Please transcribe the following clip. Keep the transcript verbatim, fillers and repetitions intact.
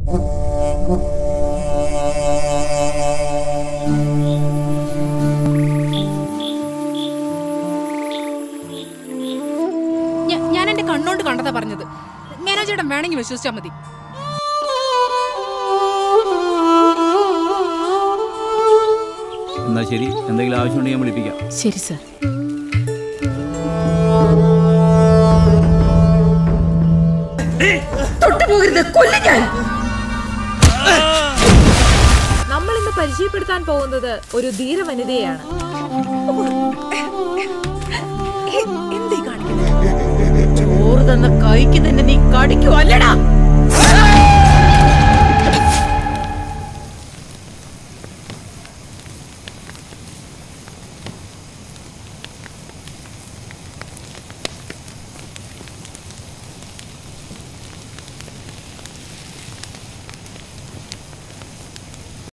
ഞാൻ എന്റെ കണ്ണോണ്ട് കണ്ടതാ പറഞ്ഞത്. മേനോജേട്ടൻ വേണമെങ്കിൽ വിശ്വസിച്ചാ മതി. എന്നാ ശരി, എന്തെങ്കിലും ആവശ്യമുണ്ടെങ്കിൽ ഞാൻ വിളിപ്പിക്കാം. ശരി സർ. നമ്മൾ ഇന്ന് പരിചയപ്പെടുത്താൻ പോകുന്നത് ഒരു ധീര വനിതയാണ്. ചോറ് തന്ന കൈക്ക് തന്നെ നീ കടിക്കുവല്ലടാ.